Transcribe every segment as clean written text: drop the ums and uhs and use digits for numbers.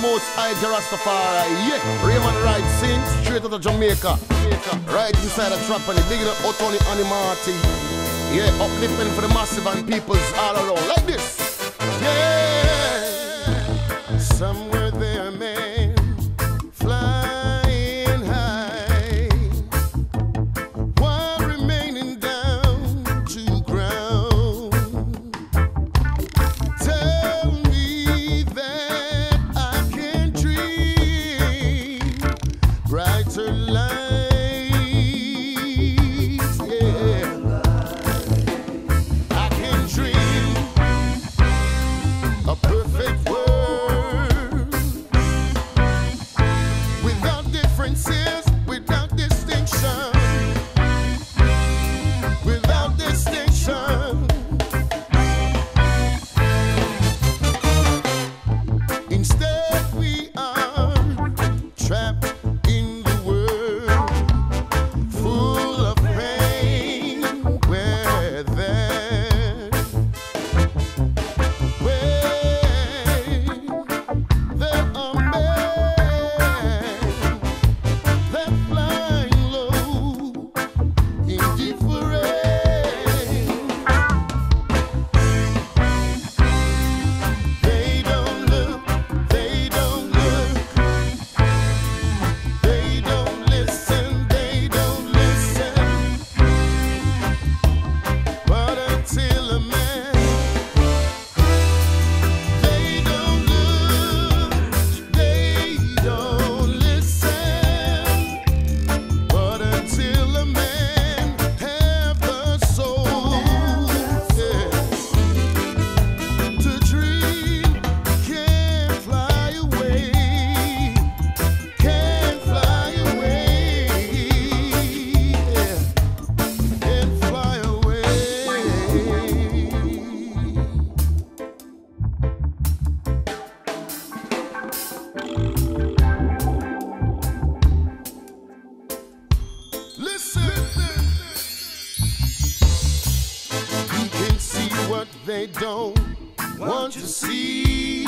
most high Rastafari. Yeah, Raymond Wright sing straight out of Jamaica. Right inside a trap and the big up Tony Animati. Yeah, uplifting for the massive and peoples all around. Like this. Yeah, somewhere there, man, flying high, while remaining down to ground. Tell me that I can dream brighter lights, yeah. I can dream a perfect world without differences, without distinction, without distinction. Instead, we are trapped in the world full of pain, where there are men that flying low in different. They don't look, they don't look, they don't listen, they don't listen. But until a man, they don't look, they don't listen. But until a man have the soul, yeah, to dream, can't fly away, can't fly away, yeah, can't fly away. Listen, we can see what they don't want to see.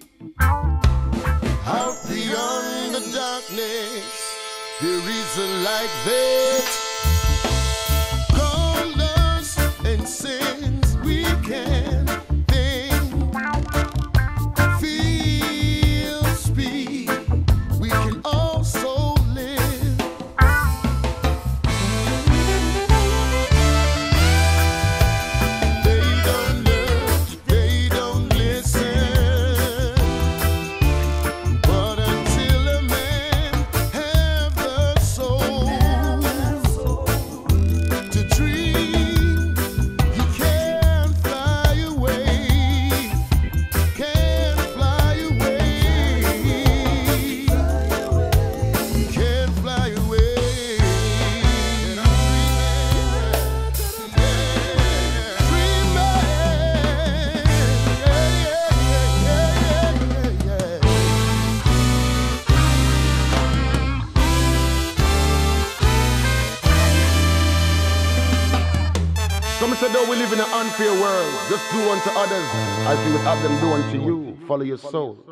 Out beyond the darkness, there is a light that colors and sins we can think, feel, speak. We can also live. They don't look, they don't listen. But until a man have the soul to dream, he can't fly away, can't fly away, can't fly away. And I'm dreaming, Some say though we live in an unfair world, just do unto others as you would have them do unto you. Follow your soul.